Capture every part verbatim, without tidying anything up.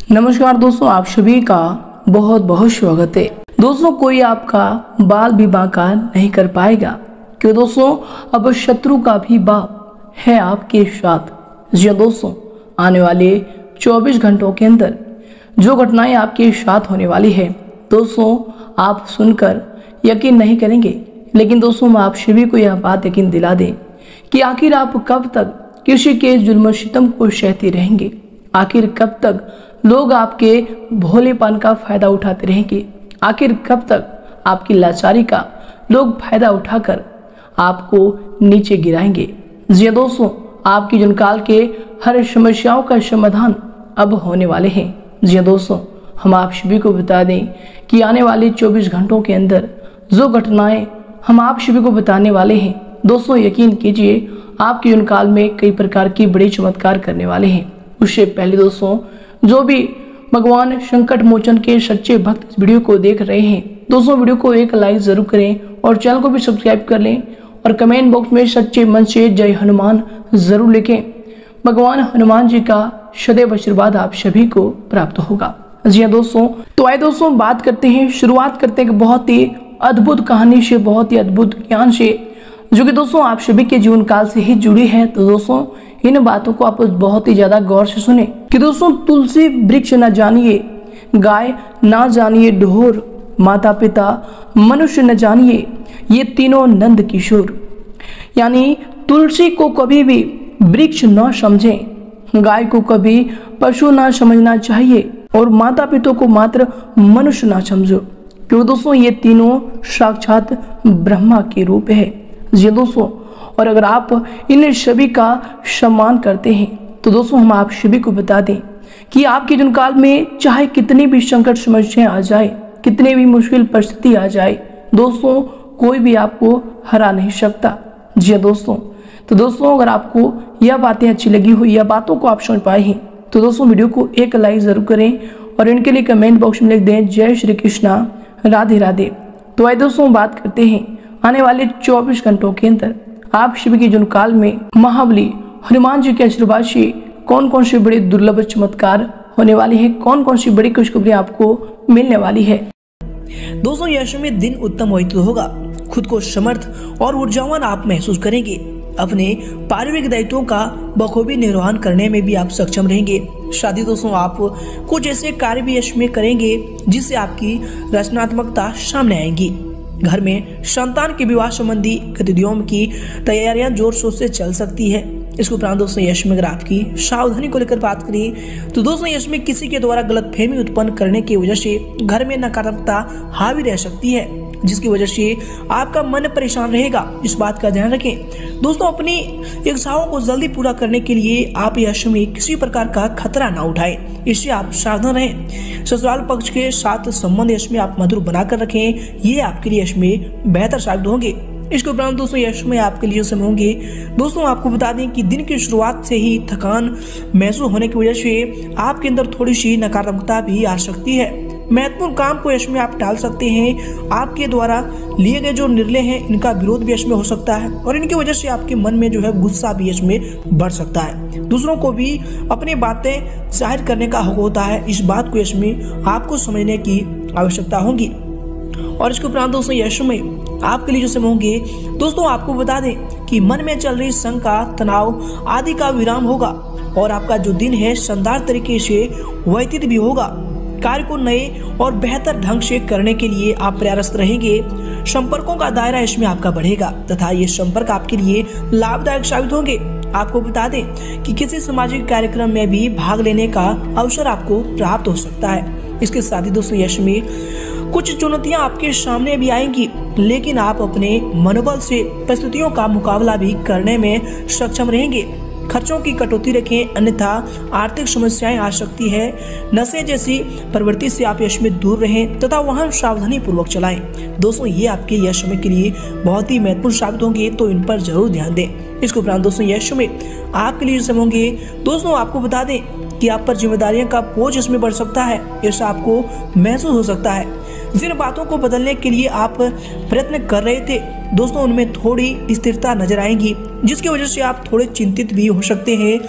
नमस्कार दोस्तों, आप सभी का बहुत बहुत स्वागत है। दोस्तों, कोई आपका बाल भी बांका नहीं कर पाएगा, क्यों दोस्तों? अब शत्रु का भी बाप है आपके साथ। जी दोस्तों, आने वाले चौबीस घंटों के अंदर जो घटनाएं आपके साथ होने वाली है दोस्तों, आप सुनकर यकीन नहीं करेंगे। लेकिन दोस्तों, मैं आप सभी को यह बात यकीन दिला दें कि आखिर आप कब तक किसी के जुल्म सितम को सहते रहेंगे? आखिर कब तक लोग आपके भोलेपन का फायदा उठाते रहेंगे? आखिर कब तक आपकी लाचारी का लोग फायदा उठाकर आपको नीचे गिराएंगे? जी दोस्तों, आपकी जनकाल के हर समस्याओं का समाधान अब होने वाले हैं। जी दोस्तों, हम आप सभी को बता दें कि आने वाले चौबीस घंटों के अंदर जो घटनाएं हम आप सभी को बताने वाले हैं दोस्तों, यकीन कीजिए आपके जनकाल में कई प्रकार की बड़े चमत्कार करने वाले हैं। उससे पहले दोस्तों, जो भी भगवान संकट मोचन के सच्चे भक्त इस वीडियो को देख रहे हैं दोस्तों, वीडियो को एक लाइक जरूर करें और चैनल को भी सब्सक्राइब कर लें और कमेंट बॉक्स में सच्चे मन से जय हनुमान जरूर लिखें। भगवान हनुमान जी का सदैव आशीर्वाद आप सभी को प्राप्त होगा। जी हाँ दोस्तों, तो आइए दोस्तों बात करते हैं, शुरुआत करते हैं बहुत ही अद्भुत कहानी से, बहुत ही अद्भुत ज्ञान से, जो कि दोस्तों आप सभी के जीवन काल से ही जुड़ी है। तो दोस्तों, इन बातों को आप बहुत ही ज्यादा गौर से सुने कि दोस्तों, तुलसी वृक्ष न जानिए, गाय ना जानिए ढोर, माता पिता मनुष्य न जानिए, ये तीनों नंद किशोर। यानी तुलसी को कभी भी वृक्ष न समझें, गाय को कभी पशु ना समझना चाहिए और माता पिता को मात्र मनुष्य ना समझो, क्योंकि दोस्तों ये तीनों साक्षात ब्रह्मा के रूप है। जी दोस्तों, और अगर आप इन सभी का सम्मान करते हैं तो दोस्तों, हम आप सभी को बता दें कि आपके जीवन काल में चाहे कितनी भी संकट समस्याएं आ जाए, कितनी भी मुश्किल परिस्थिति आ जाए दोस्तों, कोई भी आपको हरा नहीं सकता। जी दोस्तों, तो दोस्तों अगर आपको यह बातें अच्छी लगी हो, यह बातों को आप समझ पाए हैं तो दोस्तों वीडियो को एक लाइक जरूर करें और इनके लिए कमेंट बॉक्स में लिख दें जय श्री कृष्णा, राधे राधे। तो आइए दोस्तों बात करते हैं आने वाले चौबीस घंटों के अंदर आप शिव के जुन काल में महाबली हनुमान जी के आशीर्वाद से कौन कौन से बड़े दुर्लभ चमत्कार होने वाले हैं, कौन कौन सी बड़ी खुशखबरी आपको मिलने वाली है। दोस्तों, यह समय दिन उत्तम व्यतीत होगा। खुद को समर्थ और ऊर्जावान आप महसूस करेंगे। अपने पारिवारिक दायित्वों का बखूबी निर्वहन करने में भी आप सक्षम रहेंगे। शादी दोस्तों, आप कुछ ऐसे कार्य भी यश में करेंगे जिससे आपकी रचनात्मकता सामने आएगी। घर में संतान के विवाह संबंधी गतिविधियों की तैयारियां जोर शोर से चल सकती है। इसके उपरांत दोस्तों यश में अगर आपकी सावधानी को लेकर बात करें तो दोस्तों यश में किसी के द्वारा गलतफहमी उत्पन्न करने की वजह से घर में नकारात्मकता हावी रह सकती है, जिसकी वजह से आपका मन परेशान रहेगा। इस बात का ध्यान रखें। दोस्तों, अपनी इच्छाओं को जल्दी पूरा करने के लिए आप यश में किसी प्रकार का खतरा ना उठाएं, इससे आप सावधान रहें। ससुराल पक्ष के साथ संबंध यश में आप मधुर बनाकर रखें, ये आपके लिए यश में बेहतर साबित होंगे। इसके उपरांत दोस्तों यश में आपके लिए समय होंगे। दोस्तों, आपको बता दें कि दिन की शुरुआत से ही थकान महसूस होने की वजह से आपके अंदर थोड़ी सी नकारात्मकता भी आ सकती है। महत्वपूर्ण काम को यश में आप टाल सकते हैं। आपके द्वारा लिए गए जो निर्णय हैं इनका विरोध भी यश में हो सकता है और इनकी वजह से आपके मन में जो है गुस्सा भी यश में बढ़ सकता है। दूसरों को भी अपनी बातें जाहिर करने का हक होता है। इस बात को यश में आपको समझने की आवश्यकता होगी। और इसके उपरांत दोस्तों यश में आपके लिए जो समय होंगे दोस्तों, आपको बता दें कि मन में चल रही शंका, तनाव आदि का विराम होगा और आपका जो दिन है शानदार तरीके से व्यतीत भी होगा। कार्य को नए और बेहतर ढंग से करने के लिए आप प्रयासरत रहेंगे। संपर्कों का दायरा इसमें आपका बढ़ेगा तथा ये संपर्क आपके लिए लाभदायक साबित होंगे। आपको बता दें कि किसी सामाजिक कार्यक्रम में भी भाग लेने का अवसर आपको प्राप्त हो सकता है। इसके साथ ही दोस्तों यश में कुछ चुनौतियां आपके सामने भी आएंगी, लेकिन आप अपने मनोबल से परिस्थितियों का मुकाबला भी करने में सक्षम रहेंगे। खर्चों की कटौती रखें, अन्यथा आर्थिक समस्याएं आ सकती है। नशे जैसी प्रवृत्ति से आप यश में दूर रहें तथा वाहन सावधानी पूर्वक चलाएं। दोस्तों, ये आपके यश में के लिए बहुत ही महत्वपूर्ण साबित होंगे, तो इन पर जरूर ध्यान दें। इसके उपरांत दोस्तों यश में आपके लिए समय होंगे दोस्तों, आपको बता दें कि आप पर जिम्मेदारियों का बोझ इसमें बढ़ सकता है, ऐसा आपको महसूस हो सकता है। जिन बातों को बदलने के लिए आप प्रयत्न कर रहे थे दोस्तों, उनमें थोड़ी स्थिरता नजर आएगी, जिसकी वजह से आप थोड़े चिंतित भी हो सकते हैं।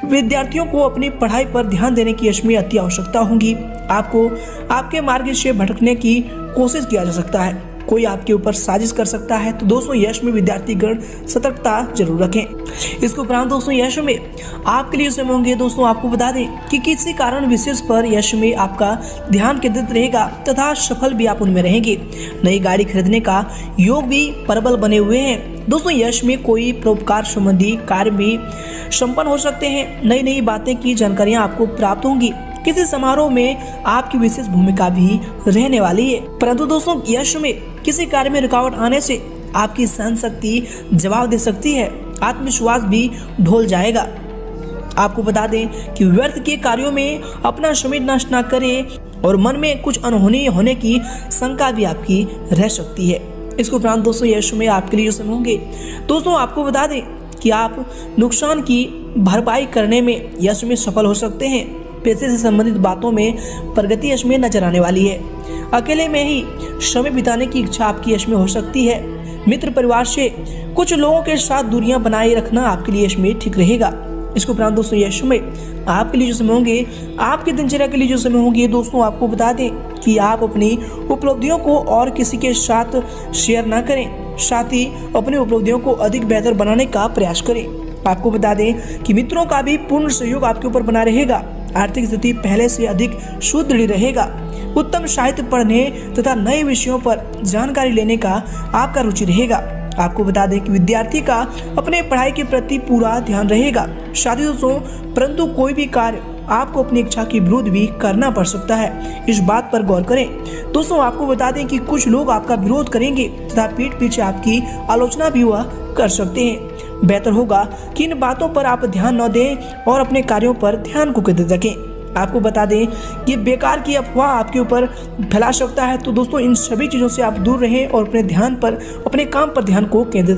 विद्यार्थियों को अपनी पढ़ाई पर ध्यान देने की यश में अति आवश्यकता होगी। आपको आपके मार्ग से भटकने की कोशिश किया जा सकता है, कोई आपके ऊपर साजिश कर सकता है। तो दोस्तों यश में विद्यार्थीगण सतर्कता जरूर रखें। इसके उपरांत दोस्तों यश में आपके लिए समय होंगे। दोस्तों आपको बता दें कि किसी कारण विशेष पर यश में आपका ध्यान केंद्रित रहेगा तथा सफल भी आप उनमें रहेंगे। नई गाड़ी खरीदने का योग भी प्रबल बने हुए हैं। दोस्तों यश में कोई परोपकार संबंधी कार्य भी संपन्न हो सकते हैं। नई नई बातें की जानकारियां आपको प्राप्त होंगी। किसी समारोह में आपकी विशेष भूमिका भी रहने वाली है। परंतु दोस्तों यश में किसी कार्य में रुकावट आने से आपकी सहन शक्ति जवाब दे सकती है, आत्मविश्वास भी ढल जाएगा। आपको बता दें कि व्यर्थ के कार्यों में अपना समय नष्ट न करें और मन में कुछ अनहोनी होने की शंका भी आपकी रह सकती है। इसके उपरांत दोस्तों यश में आपके लिए जो समय होंगे, दोस्तों आपको बता दें कि आप नुकसान की भरपाई करने में यश में सफल हो सकते हैं। पैसे से संबंधित बातों में प्रगति यश में नजर आने वाली है। अकेले में ही समय बिताने की इच्छा आपकी यश में हो सकती है। मित्र परिवार से कुछ लोगों के साथ दूरियां बनाए रखना आपके लिए यश में ठीक रहेगा। इसके उपरांत दोस्तों यश में आपके लिए जो समय होंगे, आपकी दिनचर्या के लिए जो समय होंगे, दोस्तों आपको बता दें कि आप अपनी उपलब्धियों को और किसी के साथ शेयर ना करें, साथ ही अपनी उपलब्धियों को अधिक बेहतर बनाने का प्रयास करें। आपको बता दें कि मित्रों का भी पूर्ण सहयोग आपके ऊपर बना रहेगा। आर्थिक स्थिति पहले से अधिक सुदृढ़ रहेगा। उत्तम साहित्य पढ़ने तथा नए विषयों पर जानकारी लेने का आपका रुचि रहेगा। आपको बता दें कि विद्यार्थी का अपने पढ़ाई के प्रति पूरा ध्यान रहेगा। साथ ही दोस्तों परंतु कोई भी कार्य आपको अपनी इच्छा के विरुद्ध भी करना पड़ सकता है, इस बात पर गौर करें। दोस्तों आपको बता दें कि कुछ लोग आपका विरोध करेंगे तथा पीठ पीछे आपकी आलोचना भी हुआ कर सकते हैं। बेहतर होगा कि इन बातों पर आप ध्यान न दें और अपने कार्यों पर ध्यान को केंद्रित रखें। आपको बता दें कि बेकार की अफवाह आपके ऊपर फैला सकता है, तो दोस्तों इन सभी चीज़ों से आप दूर रहें और अपने ध्यान पर अपने काम पर ध्यान को केंद्रित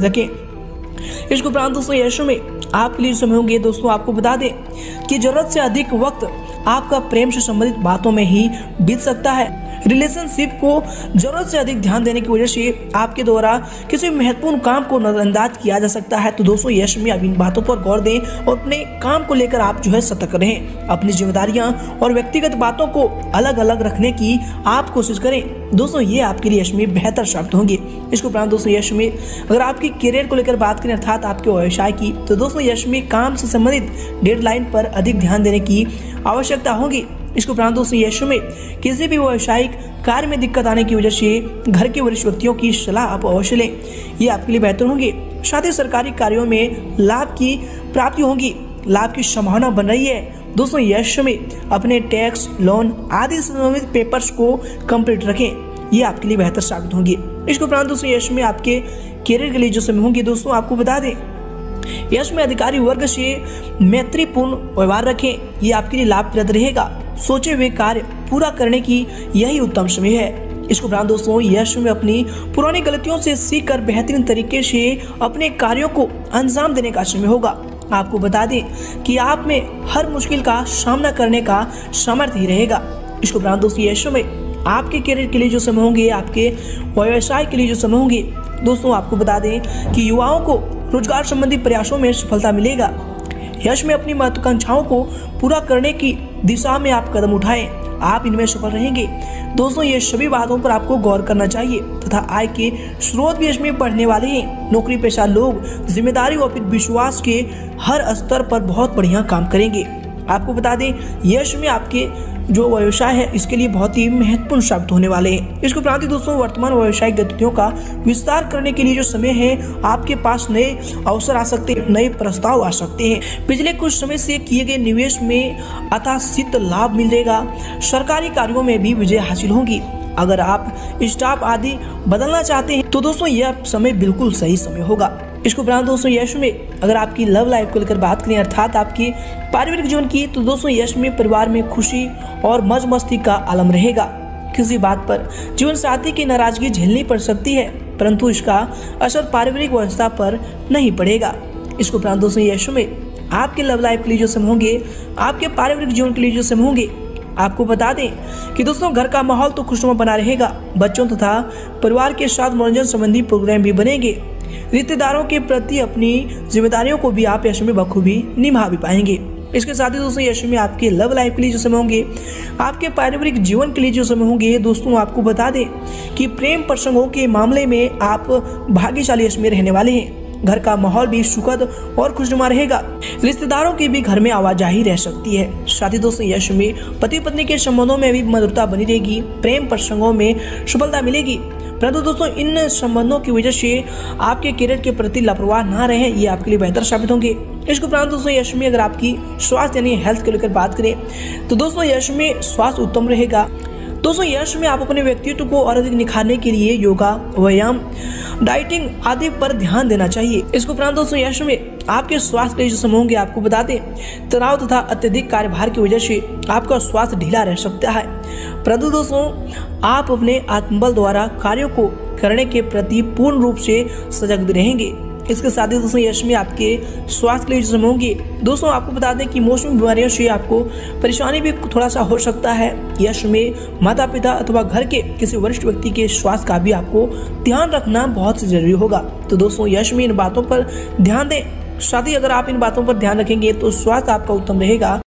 रखें। इसके उपरांत दोस्तों यश में आपके लिए समय होंगे। दोस्तों आपको बता दें कि जरूरत से अधिक वक्त आपका प्रेम से संबंधित बातों में ही बीत सकता है। रिलेशनशिप को जरूरत से अधिक ध्यान देने की वजह से आपके द्वारा किसी महत्वपूर्ण काम को नजरअंदाज किया जा सकता है। तो दोस्तों यश में अब इन बातों पर गौर दें और अपने काम को लेकर आप जो है सतर्क रहें। अपनी जिम्मेदारियां और व्यक्तिगत बातों को अलग अलग रखने की आप कोशिश करें। दोस्तों ये आपके लिए यश में बेहतर साबित होंगे। इसके उपरांत दोस्तों यश में अगर आपकी करियर को लेकर बात करें अर्थात आपके व्यवसाय की, तो दोस्तों यश में काम से संबंधित डेडलाइन पर अधिक ध्यान देने की आवश्यकता होगी। इसके उपरांत दोस्तों यश में किसी भी व्यावसायिक कार्य में दिक्कत आने की वजह से घर के वरिष्ठ व्यक्तियों की सलाह आप अवश्य लें, ये आपके लिए बेहतर होंगे। साथ ही सरकारी कार्यों में लाभ की प्राप्ति होगी, लाभ की संभावना बन रही है। दोस्तों यश में अपने टैक्स, लोन आदि संबंधित पेपर्स को कंप्लीट रखें, ये आपके लिए बेहतर साबित होंगे। इसके उपरांत दोस्तों यश में आपके करियर के लिए जो समय होंगे, दोस्तों आपको बता दें यश में अधिकारी वर्ग से मैत्रीपूर्ण व्यवहार रखें, ये आपके लिए लाभप्रद रहेगा। सोचे हुए कार्य पूरा करने की यही उत्तम समय है। इसके उपरांत दोस्तों यश में अपनी पुरानी गलतियों से सीखकर बेहतरीन तरीके से अपने कार्यों को अंजाम देने का समय होगा। आपको बता दें कि आप में हर मुश्किल का सामना करने का सामर्थ्य ही रहेगा। इसके उपरांत दोस्तों यश में आपके करियर के लिए जो समय होंगे, आपके व्यवसाय के लिए जो समय होंगे, दोस्तों आपको बता दें कि युवाओं को रोजगार संबंधी प्रयासों में सफलता मिलेगा। यश में अपनी महत्वाकांक्षाओं को पूरा करने की दिशा में आप कदम उठाएं, आप इनमें सफल रहेंगे। दोस्तों ये सभी बातों पर आपको गौर करना चाहिए तथा आय के स्रोत भी इसमें बढ़ने वाले हैं। नौकरी पेशा लोग जिम्मेदारी और विश्वास के हर स्तर पर बहुत बढ़िया काम करेंगे। आपको बता दें यश में आपके जो व्यवसाय है इसके लिए बहुत ही महत्वपूर्ण साबित होने वाले हैं। इसके उपरांत दोस्तों वर्तमान व्यवसायिक गतिविधियों का विस्तार करने के लिए जो समय है, आपके पास नए अवसर आ सकते हैं, नए प्रस्ताव आ सकते हैं। पिछले कुछ समय से किए गए निवेश में अथासीत लाभ मिलेगा। सरकारी कार्यों में भी विजय हासिल होगी। अगर आप स्टाफ आदि बदलना चाहते हैं तो दोस्तों यह समय बिल्कुल सही समय होगा। इसके उपरांत दोस्तों यश में अगर आपकी लव लाइफ को लेकर बात करें अर्थात आपकी पारिवारिक जीवन की, तो दोस्तों यश में परिवार में खुशी और मौज मस्ती का आलम रहेगा। किसी बात पर जीवन साथी की नाराजगी झेलनी पड़ सकती है, परंतु इसका असर पारिवारिक व्यवस्था पर नहीं पड़ेगा। इसके उपरांत दोस्तों यश में आपके लव लाइफ के लिए जो समय होंगे, आपके पारिवारिक जीवन के लिए जो समय होंगे, आपको बता दें कि दोस्तों घर का माहौल तो खुशनुमा बना रहेगा। बच्चों तथा परिवार के साथ मनोरंजन संबंधी प्रोग्राम भी बनेंगे। रिश्तेदारों के प्रति अपनी जिम्मेदारियों को भी आप यश में बखूबी निभा भी पाएंगे। इसके साथ ही दोस्तों यश में आपके लव लाइफ के लिए जो समय होंगे, आपके पारिवारिक जीवन के लिए जो समय होंगे, दोस्तों आपको बता दें कि प्रेम प्रसंगों के मामले में आप भाग्यशाली यश में रहने वाले हैं। घर का माहौल भी सुखद और खुशनुमा रहेगा। रिश्तेदारों की भी घर में आवाजाही रह सकती है। साथ ही दोस्तों यश में पति पत्नी के संबंधों में भी मधुरता बनी रहेगी। प्रेम प्रसंगों में सफलता मिलेगी, परंतु दोस्तों इन संबंधों की वजह से आपके करियर के प्रति लापरवाह ना रहें, ये आपके लिए बेहतर साबित होंगे। इसके उपरांत दोस्तों यश में अगर आपकी स्वास्थ्य यानी हेल्थ को लेकर बात करें तो दोस्तों यश में स्वास्थ्य उत्तम रहेगा। दोस्तों यश में आप अपने व्यक्तित्व को और अधिक निखारने के लिए योगा, व्यायाम, डाइटिंग आदि पर ध्यान देना चाहिए। इसके उपरांत दोस्तों यश में आपके स्वास्थ्य के जो समय होंगे, आपको बता दें तनाव तथा अत्यधिक कार्यभार की वजह से आपका स्वास्थ्य ढीला रह सकता है, परंतु दोस्तों आप अपने आत्मबल द्वारा कार्यों को करने के प्रति पूर्ण रूप से सजग भी रहेंगे। इसके साथ ही दोस्तों यश में आपके स्वास्थ्य के लिए जो समय होंगे, दोस्तों आपको बता दें कि मौसमी बीमारियों से आपको परेशानी भी थोड़ा सा हो सकता है। यश में माता पिता अथवा घर के किसी वरिष्ठ व्यक्ति के स्वास्थ्य का भी आपको ध्यान रखना बहुत जरूरी होगा। तो दोस्तों यश में इन बातों पर ध्यान दें। साथ ही अगर आप इन बातों पर ध्यान रखेंगे तो स्वास्थ्य आपका उत्तम रहेगा।